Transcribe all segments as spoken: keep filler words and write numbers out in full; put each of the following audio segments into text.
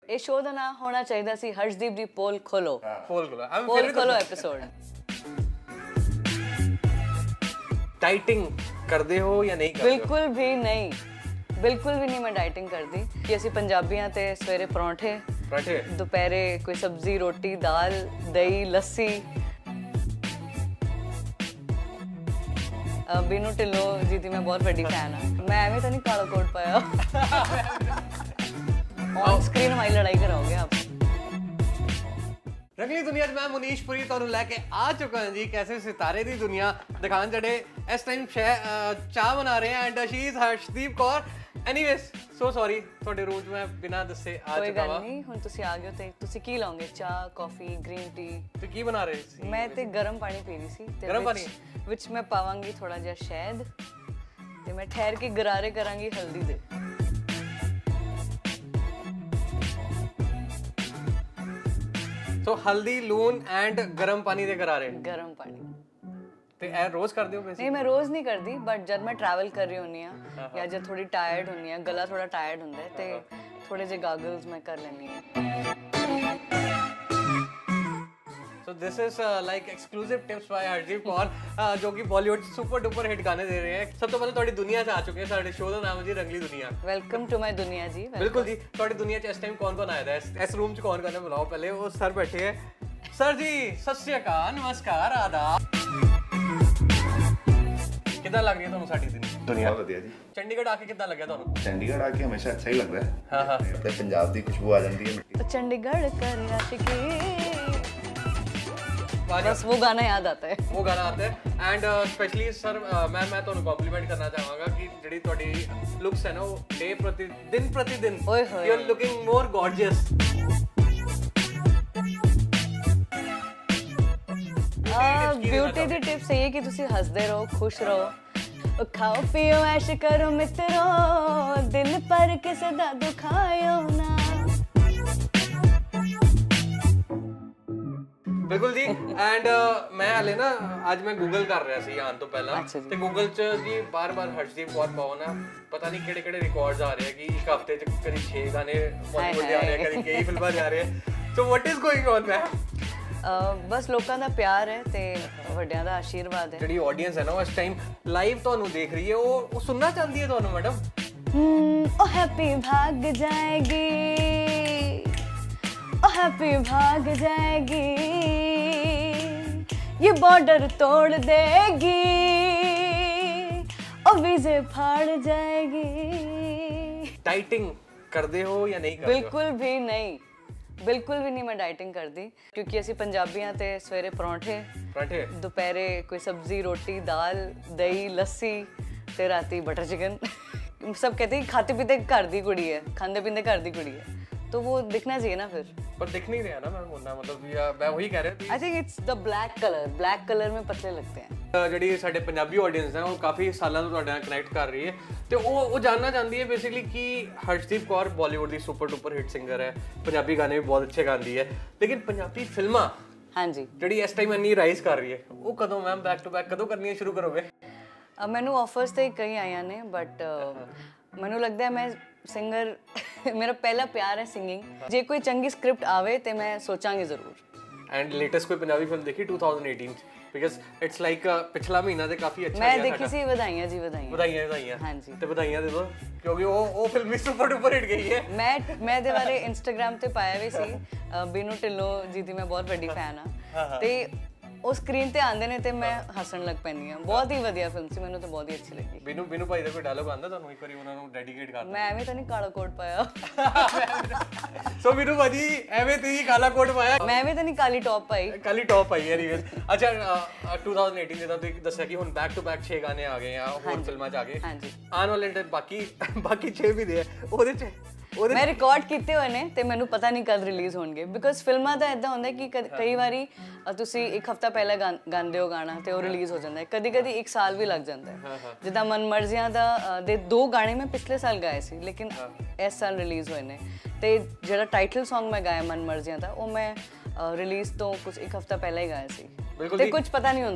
ਇਹ ਸ਼ੋਅ ਦਾ ਨਾਮ ਹੋਣਾ ਚਾਹੀਦਾ ਸੀ ਹਰਸ਼ਦੀਪ ਦੀ ਪੋਲ ਖੋਲੋ। ਪੋਲ ਖੋਲੋ ਪੋਲ ਖੋਲੋ ਐਪੀਸੋਡ। ਡਾਈਟਿੰਗ ਕਰਦੇ ਹੋ ਜਾਂ ਨਹੀਂ ਕਰਦੇ? ਬਿਲਕੁਲ ਵੀ ਨਹੀਂ, ਬਿਲਕੁਲ ਵੀ ਨਹੀਂ ਮੈਂ ਡਾਈਟਿੰਗ ਕਰਦੀ ਕਿ ਅਸੀਂ ਪੰਜਾਬੀਆਂ ਤੇ ਸਵੇਰੇ ਪਰੌਂਠੇ, ਪਰੌਂਠੇ ਦੁਪਹਿਰੇ ਕੋਈ ਸਬਜ਼ੀ ਰੋਟੀ ਦਾਲ ਦਹੀਂ ਲੱਸੀ। ਬੀਨੂ ਢਿੱਲੋਂ ਜੀ ਦੀ ਮੈਂ ਬਹੁਤ ਵੱਡੀ ਫੈਨ ਹਾਂ। मैं ਐਵੇਂ ਤਾਂ ਨਹੀਂ ਕਾਲਾ कोट पाया ऑन स्क्रीन हमारी लड़ाई कराओगे आप। रंगली दुनिया मैं मुनीश पुरी तुहानू लैके आ चुका हूं जी कैसे सितारे दी दुनिया दिखान जड़े इस टाइम चाह बना रहे हैं and she is Harshdeep Kaur. Anyways so sorry ਤੁਹਾਡੇ ਰੂਟ ਮੈਂ ਬਿਨਾਂ ਦੱਸੇ ਆ ਚੁੱਕਾ ਵਾ। ਕੋਈ ਗੱਲ ਨਹੀਂ, ਹੁਣ ਤੁਸੀਂ ਆ ਗਏ ਹੋ ਤੇ ਤੁਸੀਂ ਕੀ ਲਾਓਗੇ? ਚਾਹ ਕਾਫੀ ਗ੍ਰੀਨ ਟੀ? ਤੇ ਕੀ ਬਣਾ ਰਹੇ ਸੀ? ਮੈਂ ਤੇ ਗਰਮ ਪਾਣੀ ਪੀ ਰਹੀ ਸੀ ਤੇ ਗਰਮ ਪਾਣੀ ਵਿੱਚ ਮੈਂ ਪਾਵਾਂਗੀ ਥੋੜਾ ਜਿਹਾ ਸ਼ਹਿਦ ਤੇ ਮੈਂ ਠਹਿਰ ਕੇ ਗਰਾਰੇ ਕਰਾਂਗੀ ਹਲਦੀ ਦੇ। ਸੋ ਹਲਦੀ ਲੂਣ ਐਂਡ ਗਰਮ ਪਾਣੀ ਦੇ ਗਰਾਰੇ। ਗਰਮ ਪਾਣੀ ਤੇ ਇਹ ਰੋਜ਼ ਕਰਦੇ ਹੋ? ਵੈਸੇ ਨਹੀਂ, ਮੈਂ ਰੋਜ਼ ਨਹੀਂ ਕਰਦੀ ਬਟ ਜਦ ਮੈਂ ਟਰੈਵਲ ਕਰ ਰਹੀ ਹੁੰਨੀ ਆ ਜਾਂ ਜਦ ਥੋੜੀ ਟਾਇਰਡ ਹੁੰਨੀ ਆ, ਗਲਾ ਥੋੜਾ ਟਾਇਰਡ ਹੁੰਦਾ ਹੈ ਤੇ ਥੋੜੇ ਜਿਹੇ ਗਾਗਲਸ ਮੈਂ ਕਰ ਲੈਂਦੀ ਹਾਂ। So this is uh, like exclusive tips by Harshdeep Kaur uh, जो कि बॉलीवुड सुपर डुपर हिट गाने दे रहे हैं। सब तो पहले ਤੁਹਾਡੀ ਦੁਨੀਆ 'ਚ ਆ ਚੁੱਕੇ ਹਾਂ। ਸਾਡੇ ਸ਼ੋਅ ਦਾ ਨਾਮ ਹੈ ਜੀ ਰੰਗਲੀ ਦੁਨੀਆ। ਵੈਲਕਮ ਟੂ ਮਾਈ ਦੁਨੀਆ ਜੀ। ਬਿਲਕੁਲ ਜੀ। ਤੁਹਾਡੀ ਦੁਨੀਆ 'ਚ ਇਸ ਟਾਈਮ ਕੌਣ ਕੌਣ ਆਇਆ ਹੈ? ਇਸ ਰੂਮ 'ਚ ਕੌਣ ਕੌਣ ਹੈ? ਬੁਲਾਓ ਪਹਿਲੇ। ਉਹ ਸਰ ਬੈਠੇ ਹੈ। ਸਰ ਜੀ ਸਤਿ ਸ਼੍ਰੀ ਅਕਾਲ, ਨਮਸਕਾਰ, ਆਦਾਬ। ਕਿੱਦਾਂ ਲੱਗ ਰਹੀ ਹੈ ਤੁਹਾਨੂੰ ਸਾਡੀ ਦੁਨੀਆ? ਬਹੁਤ ਵਧੀਆ ਜੀ। ਚੰਡੀਗੜ੍ਹ ਆ ਕੇ ਕਿੱਦਾਂ ਲੱਗਿਆ ਤੁਹਾਨੂੰ? ਚੰਡੀਗੜ੍ਹ ਆ ਕੇ ਹਮੇਸ਼ਾ ਅੱਛਾ ਹੀ ਲੱਗਦਾ ਹੈ। ਹਾਂ ਹਾਂ, ਆਪਣੇ ਪੰਜਾਬ ਦੀ ਖੁਸ਼ਬੂ ਆ ਜਾਂਦੀ ਹੈ ਮਿੱਟੀ। चंडीगढ़ कर आशिकी बस वो गाना याद आता है। वो गाना आता है एंड स्पेशली सर मैं मैं ਤੁਹਾਨੂੰ ਕੰਪਲੀਮੈਂਟ ਕਰਨਾ ਚਾਹਾਂਗਾ ਕਿ ਜਿਹੜੀ ਤੁਹਾਡੀ ਲੁੱਕਸ ਹੈ ਨਾ ਉਹ ਡੇ ਪ੍ਰਤੀ ਦਿਨ ਪ੍ਰਤੀ ਦਿਨ ਓਏ ਹੋਏ, you are looking more gorgeous. Beauty ਦੀ ਟਿਪਸ ਇਹ ਕਿ ਤੁਸੀਂ ਹੱਸਦੇ ਰਹੋ, ਖੁਸ਼ ਰਹੋ, ਖਾਓ ਪੀਓ ਐਸ਼ ਕਰੋ ਮਿੱਤਰੋ, ਦਿਲ ਪਰ ਕਿਸੇ ਦਾ ਦੁਖਾਇਓ ਨਾ। ਬਿਲਕੁਲ ਜੀ। ਐਂਡ ਮੈਂ ਹਲੇ ਨਾ ਅੱਜ ਮੈਂ ਗੂਗਲ ਕਰ ਰਿਹਾ ਸੀ ਆਉਣ ਤੋਂ ਪਹਿਲਾਂ ਤੇ ਗੂਗਲ 'ਚ ਜੀ ਬਾਰ-ਬਾਰ ਹਰਸ਼ਦੀਪ ਕੌਰ ਪਾਓ ਨਾ, ਪਤਾ ਨਹੀਂ ਕਿਹੜੇ ਕਿਹੜੇ ਰਿਕਾਰਡਸ ਆ ਰਹੇ ਕਿ ਇੱਕ ਹਫ਼ਤੇ 'ਚ ਕਦੀ ਛੇ ਗਾਣੇ ਬਾਲੀਵੁੱਡ ਦੇ ਆ ਰਹੇ, ਕਦੀ ਕਈ ਫਿਲਮਾਂ ਜਾ ਰਹੇ। So what is going on ma'am? ਬਸ ਲੋਕਾਂ ਦਾ ਪਿਆਰ ਹੈ ਤੇ ਵੱਡਿਆਂ ਦਾ ਆਸ਼ੀਰਵਾਦ ਹੈ। ਜਿਹੜੀ ਆਡੀਅנס ਹੈ ਨਾ ਉਹ ਇਸ ਟਾਈਮ ਲਾਈਵ ਤੁਹਾਨੂੰ ਦੇਖ ਰਹੀ ਹੈ, ਉਹ ਉਹ ਸੁਣਨਾ ਚਾਹੁੰਦੀ ਹੈ ਤੁਹਾਨੂੰ ਮੈਡਮ। ओ हैप्पी भाग जाएगी, ओ हैप्पी भाग जाएगी, ये बॉर्डर तोड़ देगी, ओ वीज़े फाड़ जाएगी। डाइटिंग करते हो या नहीं करते? बिल्कुल भी नहीं, बिल्कुल भी नहीं मैं डाइटिंग करती क्योंकि ਅਸੀਂ ਪੰਜਾਬੀਆਂ ਤੇ ਸਵੇਰੇ ਪਰੌਂਠੇ, ਪਰੌਂਠੇ ਦੁਪਹਿਰੇ ਕੋਈ ਸਬਜ਼ੀ ਰੋਟੀ ਦਾਲ ਦਹੀਂ ਲੱਸੀ ਤੇ ਰਾਤੀ ਬਟਰ चिकन। सब कहते हैं खाते पीते घर दी कुड़ी है, खाते पीते घर दी कुड़ी है, तो वो दिखना चाहिए ना फिर। पर दिख नहीं रहा ना मैं बोलना मतलब या मैं वही कह रहा I think it's the black colour, black colour में पतले लगते हैं। ਜਿਹੜੀ ਸਾਡੇ ਪੰਜਾਬੀ ਆਡੀਅנס ਹੈ ਉਹ ਕਾਫੀ ਸਾਲਾਂ ਤੋਂ ਤੁਹਾਡੇ ਨਾਲ ਕਨੈਕਟ ਕਰ ਰਹੀ ਹੈ ਤੇ ਉਹ ਉਹ ਜਾਨਣਾ ਚਾਹੁੰਦੀ ਹੈ ਬੇਸਿਕਲੀ ਕਿ ਹਰਸ਼ਦੀਪ ਕੌਰ ਬਾਲੀਵੁੱਡ ਦੀ ਸੁਪਰ ਡੁਪਰ ਹਿੱਟ ਸਿੰਗਰ ਹੈ, ਪੰਜਾਬੀ ਗਾਣੇ ਵੀ ਬਹੁਤ ਅੱਛੇ ਗਾਉਂਦੀ ਹੈ, ਲੇਕਿਨ ਪੰਜਾਬੀ ਫਿਲਮਾਂ ਹਾਂਜੀ ਜਿਹੜੀ ਇਸ ਟਾਈਮ ਇੰਨੀ ਰਾਈਜ਼ ਕਰ ਰਹੀ ਹੈ ਉਹ ਕਦੋਂ ਮੈਮ ਬੈਕ ਟੂ ਬੈਕ ਕਦੋਂ ਕਰਨੀਆਂ ਸ਼ੁਰੂ ਕਰੋਗੇ? ਮੈਨੂੰ ਆਫਰਸ ਤੇ ਕਈ ਆਈਆਂ ਨੇ ਬਟ ਮੈਨੂੰ ਲੱਗਦਾ ਹੈ ਮੈਂ ਸਿੰਗਰ ਮੇਰਾ ਪਹਿਲਾ ਪਿਆਰ ਹੈ ਸਿੰਗਿੰਗ। ਜੇ ਕੋਈ ਚੰਗੀ ਸਕ੍ਰਿਪਟ ਆਵੇ ਤੇ ਮੈਂ ਸੋਚਾਂਗੀ ਜ਼ਰੂਰ। ਐਂਡ ਲੇਟੈਸਟ ਕੋਈ ਪੰਜਾਬੀ ਫਿਲਮ ਦੇਖੀ ਟੂ ਥਾਊਜ਼ੈਂਡ ਏਟੀਨ ਚ? ਬਿਕਾਜ਼ ਇਟਸ ਲਾਈਕ ਪਿਛਲਾ ਮਹੀਨਾ ਤੇ ਕਾਫੀ ਅੱਛਾ ਮੈਂ ਦੇਖੀ ਸੀ। ਵਧਾਈਆਂ ਜੀ, ਵਧਾਈਆਂ ਵਧਾਈਆਂ ਵਧਾਈਆਂ ਹਾਂਜੀ ਤੇ ਵਧਾਈਆਂ ਦੇ ਦੋ ਕਿਉਂਕਿ ਉਹ ਉਹ ਫਿਲਮ ਵੀ ਸੁਪਰ ਡੁਪਰ ਹਿੱਟ ਗਈ ਹੈ। ਮੈਂ ਮੈਂ ਇਹਦੇ ਬਾਰੇ ਇੰਸਟਾਗ੍ਰਾਮ ਤੇ ਪਾਇਆ ਵੀ ਸੀ। ਬੀਨੂ ਢਿੱਲੋਂ ਜੀ ਦੀ ਮੈਂ ਬਹੁਤ ਵੱਡੀ ਫੈਨ ਹਾਂ ਤੇ ਉਹ ਸਕਰੀਨ ਤੇ ਆਉਂਦੇ ਨੇ ਤੇ ਮੈਂ ਹੱਸਣ ਲੱਗ ਪੈਂਦੀ ਹਾਂ। ਬਹੁਤ ਹੀ ਵਧੀਆ ਫਿਲਮ ਸੀ, ਮੈਨੂੰ ਤਾਂ ਬਹੁਤ ਹੀ ਅੱਛੀ ਲੱਗੀ। ਬੀਨੂ ਬੀਨੂ ਭਾਈ ਦਾ ਕੋਈ ਡਾਇਲੌਗ ਆਉਂਦਾ ਤੁਹਾਨੂੰ? ਇੱਕ ਵਾਰੀ ਉਹਨਾਂ ਨੂੰ ਡੈਡੀਕੇਟ ਕਰ। ਮੈਂ ਐਵੇਂ ਤਾਂ ਨਹੀਂ ਕਾਲਾ ਕੋਟ ਪਾਇਆ। ਸੋ ਬੀਨੂ ਭਾਜੀ ਐਵੇਂ ਤੇ ਹੀ ਕਾਲਾ ਕੋਟ ਪਾਇਆ? ਮੈਂ ਐਵੇਂ ਤਾਂ ਨਹੀਂ ਕਾਲੀ ਟੌਪ ਪਾਈ। ਕਾਲੀ ਟੌਪ ਪਾਈ ਹੈ ਰੀਵੇਸ। ਅੱਛਾ ਟੂ ਥਾਊਜ਼ੈਂਡ ਏਟੀਨ ਦੇ ਤਾਂ ਤੁਸੀਂ ਦੱਸਿਆ ਕਿ ਹੁਣ ਬੈਕ ਟੂ ਬੈਕ ਛੇ ਗਾਣੇ ਆ ਗਏ ਆ ਹੋਰ ਫਿਲਮਾਂ 'ਚ ਆ ਗਏ। ਹਾਂਜੀ ਆਉਣ ਵਾਲੇ ਟਾਈਮ ਬਾਕੀ ਬਾਕੀ ਛੇ ਵੀ ਦੇ ਉਹਦੇ 'ਚ ਮੈਂ ਰਿਕਾਰਡ ਕੀਤੇ ਹੋਏ ਨੇ ਤੇ ਮੈਨੂੰ ਪਤਾ ਨਹੀਂ ਕਦ ਰਿਲੀਜ਼ ਹੋਣਗੇ ਬਿਕਾਜ਼ ਫਿਲਮਾਂ ਦਾ ਇਦਾਂ ਹੁੰਦਾ ਕਿ ਕਈ ਵਾਰੀ ਤੁਸੀਂ ਇੱਕ ਹਫ਼ਤਾ ਪਹਿਲਾਂ ਗਾਉਂਦੇ ਹੋ ਗਾਣਾ ਤੇ ਉਹ ਰਿਲੀਜ਼ ਹੋ ਜਾਂਦਾ ਹੈ, ਕਦੀ ਕਦੀ ਇੱਕ ਸਾਲ ਵੀ ਲੱਗ ਜਾਂਦਾ ਹੈ। ਜਿੱਦਾਂ ਮਨ ਮਰਜ਼ੀਆਂ ਦਾ ਦੇ ਦੋ ਗਾਣੇ ਮੈਂ ਪਿਛਲੇ ਸਾਲ ਗਾਏ ਸੀ ਲੇਕਿਨ ਇਸ ਸਾਲ ਰਿਲੀਜ਼ ਹੋਏ ਨੇ ਤੇ ਜਿਹੜਾ ਟਾਈਟਲ ਸੌਂਗ ਮੈਂ ਗਾਇਆ ਮਨ ਮਰਜ਼ੀਆਂ ਦਾ ਉਹ ਮੈਂ ਰਿਲੀਜ਼ ਤੋਂ ਕੁਝ ਇੱਕ ਹਫ਼ਤਾ ਪਹਿਲਾਂ ਹੀ ਗਾਇਆ ਸੀ ਤੇ ਕੁਝ ਪਤਾ ਨਹੀਂ ਹੁੰਦਾ।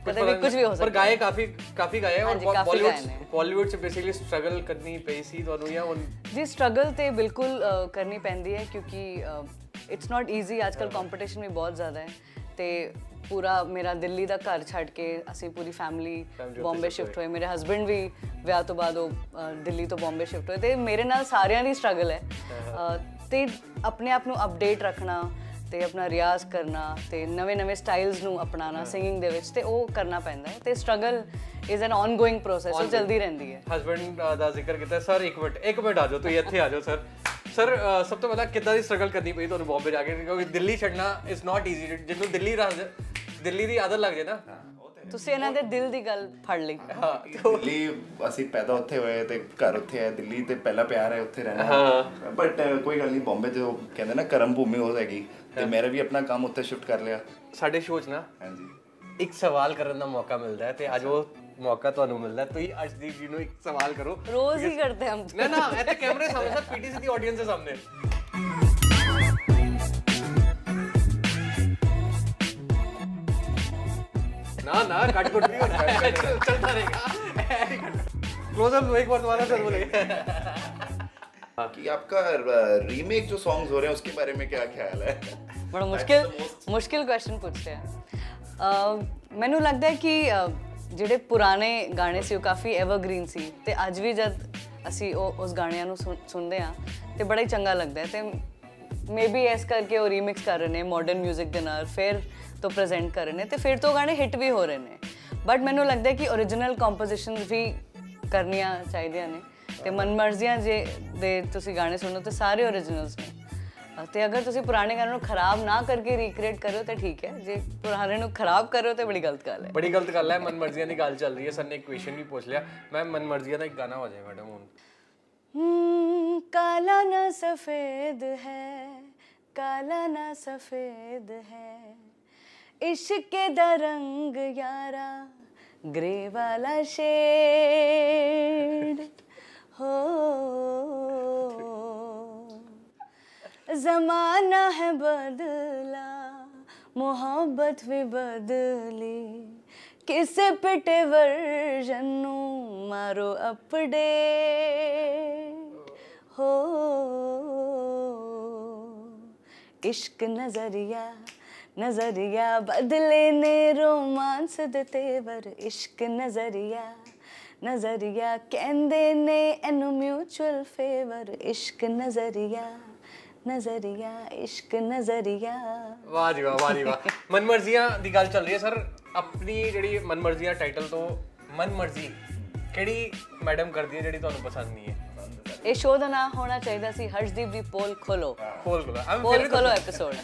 कभी भी कुछ भी हो सकता है। पर गाए काफी काफी गाए और बॉलीवुड बॉलीवुड से बेसिकली स्ट्रगल करनी पई सी ਤੁਹਾਨੂੰ ਜਾਂ जी स्ट्रगल ਤੇ ਬਿਲਕੁਲ ਕਰਨੀ ਪੈਂਦੀ ਹੈ ਕਿਉਂਕਿ ਇਟਸ ਨਾਟ ਈਜ਼ੀ ਅੱਜਕੱਲ ਕੰਪੀਟੀਸ਼ਨ ਵੀ ਬਹੁਤ ਜ਼ਿਆਦਾ ਹੈ ਤੇ ਪੂਰਾ ਮੇਰਾ ਦਿੱਲੀ ਦਾ ਘਰ ਛੱਡ ਕੇ ਅਸੀਂ ਪੂਰੀ ਫੈਮਿਲੀ ਬੰਬੇ ਸ਼ਿਫਟ ਹੋਏ ਮੇਰੇ ਹਸਬੰਡ ਵੀ ਵਿਆਹ ਤੋਂ ਬਾਅਦ ਉਹ ਦਿੱਲੀ ਤੋਂ ਬੰਬੇ ਸ਼ਿਫਟ ਹੋਏ ਤੇ ਮੇਰੇ ਨਾਲ ਸਾਰਿਆਂ ਦੀ ਸਟਰਗਲ ਹੈ ਤੇ ਆਪਣੇ ਆਪ ਨੂੰ ਅਪਡੇਟ ਰੱਖਣਾ ਤੇ ਆਪਣਾ ਰਿਆਜ਼ ਕਰਨਾ ਤੇ ਨਵੇਂ ਨਵੇਂ ਸਟਾਈਲਸ ਨੂੰ ਅਪਣਾਉਣਾ ਸਿੰਗਿੰਗ ਦੇ ਵਿੱਚ ਤੇ ਉਹ ਕਰਨਾ ਪੈਂਦਾ ਹੈ ਤੇ struggle is an ongoing process ਉਹ ਚੱਲਦੀ ਰਹਿੰਦੀ ਹੈ। ਹਸਬੰਡ ਦਾ ਜ਼ਿਕਰ ਕੀਤਾ ਸਰ ਇੱਕ ਮਿੰਟ ਇੱਕ ਮਿੰਟ ਆ ਜਾਓ ਤੁਸੀਂ ਇੱਥੇ ਆ ਜਾਓ ਸਰ ਸਰ ਸਭ ਤੋਂ ਪਹਿਲਾਂ ਕਿੱਦਾਂ ਦੀ ਸਟਰਗਲ ਕਰਨੀ ਪਈ ਤੁਹਾਨੂੰ ਬੰਬੇ ਜਾ ਕੇ ਕਿਉਂਕਿ ਦਿੱਲੀ ਛੱਡਣਾ ਇਜ਼ ਨਾਟ ਈਜ਼ੀ ਜਿਹਨੂੰ ਦਿੱਲੀ ਦਿੱਲੀ ਦੀ ਆਦਤ ਲੱਗ ਜੇ ਨਾ ਤੁਸੀਂ ਇਹਨਾਂ ਦੇ ਦਿਲ ਦੀ ਗੱਲ ਫੜ ਲਈ। ਹਾਂ ਦਿੱਲੀ ਅਸੀਂ ਪੈਦਾ ਉੱਥੇ ਹੋਏ ਤੇ ਘਰ ਉੱਥੇ ਹੈ ਦਿੱਲੀ ਤੇ ਪਹਿਲਾ ਪਿਆਰ ਹੈ ਉੱਥੇ ਰਹਿਣਾ ਬਟ ਕੋਈ ਗੱਲ ਨਹੀਂ ਬੰਬੇ ਜੋ ਕਹਿੰਦੇ ਨਾ ਕਰਮ ਭੂਮੀ ਹੋ ਜਾਏਗੀ ਤੇ ਮੇਰਾ ਵੀ ਆਪਣਾ ਕੰਮ ਉੱਥੇ ਸ਼ਿਫਟ ਕਰ ਲਿਆ। ਸਾਡੇ ਸ਼ੋਅ 'ਚ ਨਾ ਹਾਂਜੀ ਇੱਕ ਸਵਾਲ ਕਰਨ ਦਾ ਮੌਕਾ ਮਿਲਦਾ ਹੈ ਤੇ ਅੱਜ ਉਹ ਮੌਕਾ ਤੁਹਾਨੂੰ ਮਿਲਦਾ ਤੁਸੀਂ ਅਰਸ਼ਦੀਪ ਜੀ ਨੂੰ ਇੱਕ ਸਵਾਲ ਕਰੋ ਰੋਜ਼ ਹੀ ਕਰਦੇ ਹਮ ਨਾ ਨਾ ਇੱਥੇ ਕੈਮਰੇ ਸਾਹਮਣੇ ਸਰ ਪੀਟੀਸੀ ਦੀ ਆਡੀਅנס ਦੇ ਸਾਹਮਣੇ ना ना कट कुट नहीं होता है चलता रहेगा क्लोजअप एक बार दोबारा सर बोलेंगे कि आपका रीमेक जो सॉन्ग्स हो रहे हैं उसके बारे में क्या ख्याल है? बड़ा मुश्किल मुश्किल क्वेश्चन पूछते हैं। ਮੈਨੂੰ ਲੱਗਦਾ ਹੈ ਕਿ ਜਿਹੜੇ ਪੁਰਾਣੇ ਗਾਣੇ ਸੀ ਉਹ ਕਾਫੀ ਐਵਰਗ੍ਰੀਨ ਸੀ ਤੇ ਅੱਜ ਵੀ ਜਦ ਅਸੀਂ ਉਹ ਉਸ ਗਾਣਿਆਂ ਨੂੰ ਸੁਣਦੇ ਹਾਂ ਤੇ ਬੜਾ ਹੀ ਚੰਗਾ ਲੱਗਦਾ ਹੈ ਤੇ ਮੇਬੀ ਇਸ ਕਰਕੇ ਉਹ ਰੀਮਿਕਸ ਕਰ ਰਹੇ ਨੇ ਮਾਡਰਨ 뮤직 ਦੇ ਨਾਲ ਫਿਰ ਤੋਂ ਪ੍ਰੈਜ਼ੈਂਟ ਕਰ ਰਹੇ ਨੇ ਤੇ ਫਿਰ ਤੋਂ ਗਾਣੇ ਹਿੱਟ ਵੀ ਹੋ ਰਹੇ ਨੇ ਬਟ ਮੈਨੂੰ ਲੱਗਦਾ ਕਿ ਓਰੀਜਨਲ ਕੰਪੋਜੀਸ਼ਨਸ ਵੀ ਕਰਨੀਆਂ ਚਾਹੀਦੀਆਂ ਨੇ ਤੇ ਮਨਮਰਜ਼ੀਆਂ ਜੇ ਦੇ ਤੁਸੀਂ ਗਾਣੇ ਸੁਣੋ ਤੇ ਸਾਰੇ ਓਰੀਜਨਲਸ ਨੇ ਤੇ ਅਗਰ ਤੁਸੀਂ ਪੁਰਾਣੇ ਗਾਣੇ ਨੂੰ ਖਰਾਬ ਨਾ ਕਰਕੇ ਰੀਕ੍ਰੀਏਟ ਕਰੋ ਤਾਂ ਠੀਕ ਹੈ ਜੇ ਪੁਰਾਣੇ ਨੂੰ ਖਰਾਬ ਕਰੋ ਤਾਂ ਬੜੀ ਗਲਤ ਗੱਲ ਹੈ ਬੜੀ ਗਲਤ ਗੱਲ ਹੈ। ਮਨਮਰਜ਼ੀਆਂ ਦੀ ਗੱਲ ਚੱਲ ਰਹੀ ਹੈ ਸਰ ਨੇ ਇੱਕ ਕੁਐਸਚਨ ਵੀ ਪੁੱਛ ਲਿਆ ਮੈਂ ਮਨਮਰਜ਼ੀਆਂ ਦਾ ਇੱਕ ਗਾਣਾ ਹੋ ਜਾਏ ਮੈਡਮ ਹੁਣ ਕਾਲਾ ਨਾ ਸਫੇਦ ਹੈ ਕਾਲਾ ਨਾ ਸਫੇਦ ਹੈ इश्क दा रंग यारा ग्रे वाला शेड हो ज़माना है बदला मोहब्बत भी बदली किसे पिटे वर्जन नू मारो अपडेट हो इश्क नजरिया नजरिया बदले ने रोमांस दे तेवर इश्क नजरिया नजरिया कहंदे ने एनु म्यूचुअल फेवर इश्क नजरिया नजरिया इश्क नजरिया वाह जी वाह वाह जी वाह मनमर्जियां दी गल चल रही है सर अपनी जेडी मनमर्जियां टाइटल तो मनमर्जी केड़ी मैडम करदी है जेडी ਤੁਹਾਨੂੰ पसंद नहीं है ਇਹ ਸ਼ੋਅ ਦਾ ਨਾਮ ਹੋਣਾ ਚਾਹੀਦਾ ਸੀ ਹਰਸ਼ਦੀਪ ਦੀ ਪੋਲ ਖੋਲੋ ਪੋਲ ਖੋਲੋ ਪੋਲ ਖੋਲੋ ਐਪੀਸੋਡ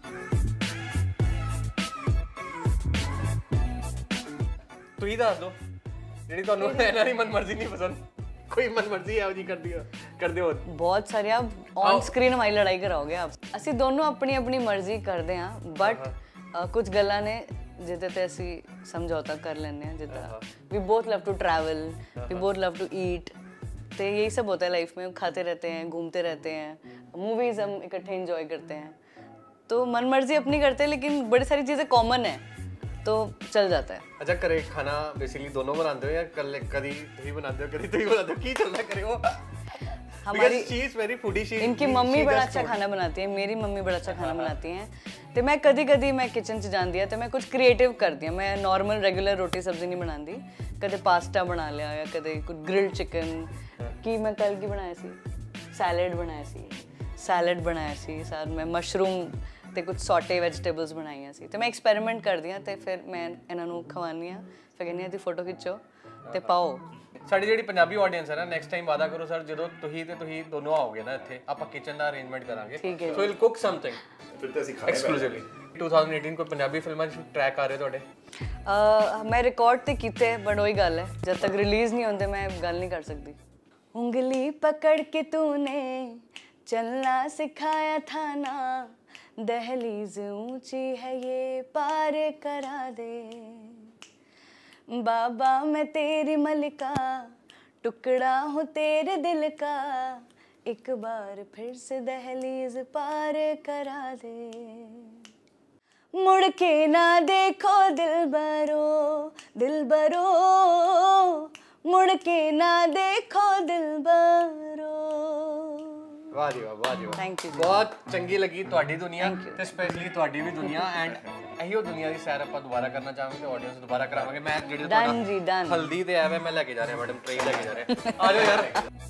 ਤੁਸੀਂ ਦੱਸ ਦਿਓ ਜਿਹੜੀ ਤੁਹਾਨੂੰ ਇਹਨਾਂ ਦੀ ਮਨਮਰਜ਼ੀ ਨਹੀਂ ਪਸੰਦ ਕੋਈ ਮਨਮਰਜ਼ੀ ਹੈ ਜੀ ਕਰਦੀ ਕਰਦੇ ਹੋ ਬਹੁਤ ਸਾਰੇ ਆਪ ਔਨ ਸਕਰੀਨ ਹਮਾਰੀ ਲੜਾਈ ਕਰਾਓਗੇ ਆਪ ਅਸੀਂ ਦੋਨੋਂ ਆਪਣੀ ਆਪਣੀ ਮਰਜ਼ੀ ਕਰਦੇ ਹਾਂ ਬਟ ਕੁਝ ਗੱਲਾਂ ਨੇ ਜਿਹਦੇ ਤੇ ਅਸੀਂ ਸਮਝੌਤਾ ਕਰ ਲੈਂਦੇ ਹਾਂ ਜਿੱਦਾਂ ਵੀ both love to travel we both love to eat तो यही सब होता है लाइफ में खाते रहते हैं घूमते रहते हैं मूवीज़ हम इकट्ठे इंजॉय करते हैं तो मन मर्जी अपनी करते हैं लेकिन बड़ी सारी चीज़ें कॉमन है तो चल जाता है। अच्छा करे खाना बेसिकली दोनों बनाते हो या कल कभी तुम बनाते हो कभी तुम बनाते हो की चलता करे वो हमारी चीज वेरी फूडी शी इनकी मम्मी बड़ा अच्छा खाना बनाती है मेरी मम्मी बड़ा अच्छा खाना बनाती हैं तो मैं कदी कदी मैं किचन च जाती है तो मैं कुछ क्रिएटिव करती हूँ मैं नॉर्मल रेगुलर रोटी सब्जी नहीं बनाती कदे पास्ता बना लिया या कदे कुछ ग्रिल्ड चिकन की मैं कल की बनाया सी सैलड बनाया सी सैलड बनाया सी साथ में मशरूम ਤੇ ਕੁਝ ਸੌਟੇ ਵੈਜੀਟੇਬਲਸ ਬਣਾਈਆਂ ਸੀ ਤੇ ਮੈਂ ਐਕਸਪੈਰੀਮੈਂਟ ਕਰਦੀ ਹਾਂ ਤੇ ਫਿਰ ਮੈਂ ਇਹਨਾਂ ਨੂੰ ਖਵਾਉਂਦੀ ਹਾਂ ਫਿਰ ਕਹਿੰਦੀ ਹਾਂ ਤੁਸੀਂ ਫੋਟੋ ਖਿੱਚੋ ਤੇ ਪਾਓ। ਸਾਡੀ ਜਿਹੜੀ ਪੰਜਾਬੀ ਆਡੀਅנס ਹੈ ਨਾ ਨੈਕਸਟ ਟਾਈਮ ਵਾਦਾ ਕਰੋ ਸਰ ਜਦੋਂ ਤੁਸੀਂ ਤੇ ਤੁਸੀਂ ਦੋਨੋਂ ਆਓਗੇ ਨਾ ਇੱਥੇ ਆਪਾਂ ਕਿਚਨ ਦਾ ਅਰੇਂਜਮੈਂਟ ਕਰਾਂਗੇ ਸੋ ਵਿਲ ਕੁਕ ਸਮਥਿੰਗ ਫਿਰ ਤੇ ਅਸੀਂ ਖਾਣੇ ਐਕਸਕਲੂਸਿਵਲੀ twenty eighteen ਕੋਈ ਪੰਜਾਬੀ ਫਿਲਮਾਂ ਚ ਟਰੈਕ ਆ ਰਹੇ ਤੁਹਾਡੇ ਮੈਂ ਰਿਕਾਰਡ ਤੇ ਕੀਤੇ ਬਟ ਉਹੀ ਗੱਲ ਹੈ ਜਦ ਤੱਕ ਰਿਲੀਜ਼ ਨਹੀਂ ਹੁੰਦੇ ਮੈਂ ਗੱਲ ਨਹੀਂ ਕਰ ਸਕਦੀ। ਉਂਗਲੀ ਪਕੜ ਕੇ ਤੂਨੇ चलना सिखाया था ना दहलीज ऊंची है ये पार करा दे बाबा मैं तेरी मलिका टुकड़ा हूँ तेरे दिल का एक बार फिर से दहलीज पार करा दे मुड़ के ना देखो दिलबरो दिलबरो मुड़ के ना देखो दिलबरो। वाह जी वाह, वाह जी वाह, थैंक यू। बहुत चंगी लगी ਤੁਹਾਡੀ ਦੁਨੀਆ ਤੇ ਸਪੈਸ਼ਲੀ ਤੁਹਾਡੀ ਵੀ ਦੁਨੀਆ ਐਂਡ ਇਹੀਓ ਦੁਨੀਆ ਦੀ ਸੈਰ ਆਪਾਂ ਦੁਬਾਰਾ ਕਰਨਾ ਚਾਹਾਂਗੇ ਤੇ ਆਡੀਅנס ਦੁਬਾਰਾ ਕਰਾਵਾਂਗੇ। ਮੈਂ ਜਿਹੜੀ ਡਨ ਜੀ ਡਨ। ਹਲਦੀ ਤੇ ਆਇਆ ਮੈਂ ਲੈ ਕੇ ਜਾ ਰਿਹਾ ਮੈਡਮ, ਟ੍ਰੇਨ ਲੈ ਕੇ ਜਾ ਰਿਹਾ। ਆ ਜਾਓ ਯਾਰ।